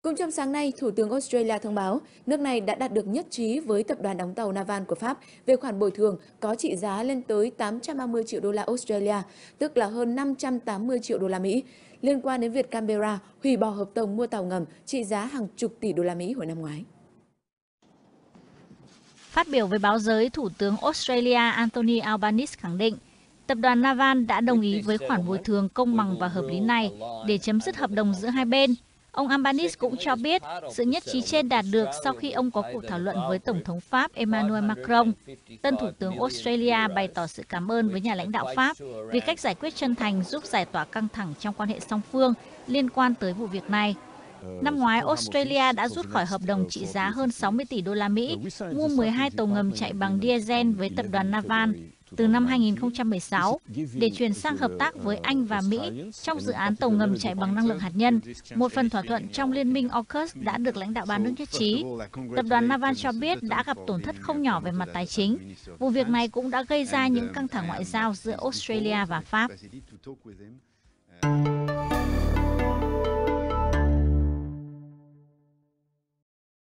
Cũng trong sáng nay, Thủ tướng Australia thông báo nước này đã đạt được nhất trí với tập đoàn đóng tàu Navan của Pháp về khoản bồi thường có trị giá lên tới 830 triệu đô la Australia, tức là hơn 580 triệu đô la Mỹ, liên quan đến việc Canberra hủy bỏ hợp đồng mua tàu ngầm trị giá hàng chục tỷ đô la Mỹ hồi năm ngoái. Phát biểu với báo giới, Thủ tướng Australia Anthony Albanese khẳng định tập đoàn Navan đã đồng ý với khoản bồi thường công bằng và hợp lý này để chấm dứt hợp đồng giữa hai bên. Ông Albanese cũng cho biết sự nhất trí trên đạt được sau khi ông có cuộc thảo luận với Tổng thống Pháp Emmanuel Macron. Tân Thủ tướng Australia bày tỏ sự cảm ơn với nhà lãnh đạo Pháp vì cách giải quyết chân thành giúp giải tỏa căng thẳng trong quan hệ song phương liên quan tới vụ việc này. Năm ngoái, Australia đã rút khỏi hợp đồng trị giá hơn 60 tỷ đô la Mỹ, mua 12 tàu ngầm chạy bằng diesel với tập đoàn Navan từ năm 2016 để chuyển sang hợp tác với Anh và Mỹ trong dự án tàu ngầm chạy bằng năng lượng hạt nhân, một phần thỏa thuận trong liên minh AUKUS đã được lãnh đạo ba nước nhất trí. Tập đoàn Navan cho biết đã gặp tổn thất không nhỏ về mặt tài chính. Vụ việc này cũng đã gây ra những căng thẳng ngoại giao giữa Australia và Pháp.